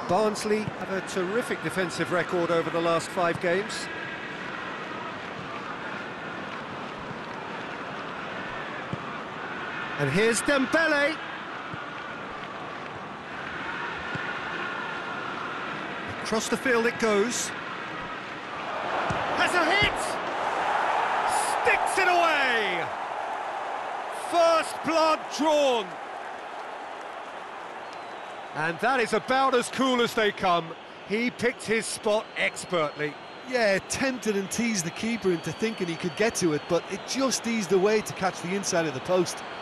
Barnsley have a terrific defensive record over the last 5 games. And here's Dembele. Across the field it goes. Has a hit! Sticks it away! First blood drawn. And that is about as cool as they come. He picked his spot expertly. Yeah, tempted and teased the keeper into thinking he could get to it, but it just eased away to catch the inside of the post.